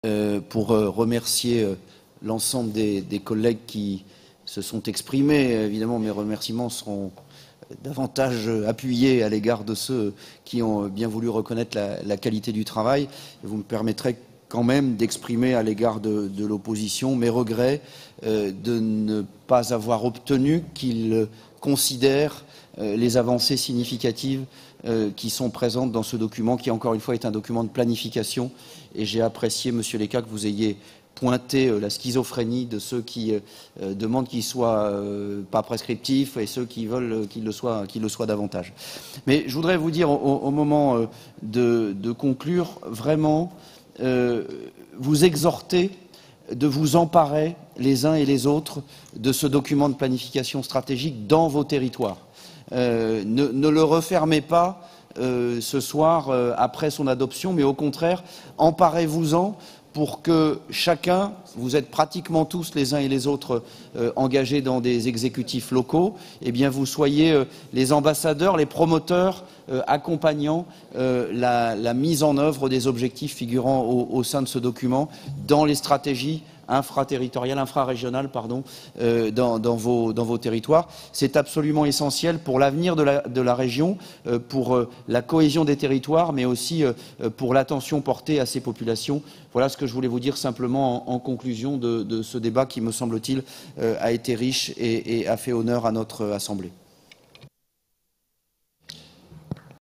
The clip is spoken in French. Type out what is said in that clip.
pour remercier l'ensemble des collègues qui se sont exprimés. Évidemment, mes remerciements seront davantage appuyés à l'égard de ceux qui ont bien voulu reconnaître la qualité du travail. Et vous me permettrez quand même d'exprimer à l'égard de l'opposition mes regrets de ne pas avoir obtenu qu'ils considèrent les avancées significatives qui sont présentes dans ce document, qui encore une fois est un document de planification. Et j'ai apprécié, Monsieur Lecas, que vous ayez pointé la schizophrénie de ceux qui demandent qu'il ne soit pas prescriptif et ceux qui veulent qu'il le soit davantage. Mais je voudrais vous dire au moment de conclure, vraiment, vous exhorter de vous emparer les uns et les autres de ce document de planification stratégique dans vos territoires. Ne le refermez pas ce soir après son adoption, mais au contraire, emparez-vous-en pour que chacun, vous êtes pratiquement tous les uns et les autres engagés dans des exécutifs locaux, eh bien vous soyez les ambassadeurs, les promoteurs accompagnant la mise en œuvre des objectifs figurant au sein de ce document dans les stratégies infrarégionales dans vos territoires. C'est absolument essentiel pour l'avenir de la région, pour la cohésion des territoires, mais aussi pour l'attention portée à ces populations. Voilà ce que je voulais vous dire simplement en conclusion de ce débat qui, me semble-t-il, a été riche et a fait honneur à notre Assemblée.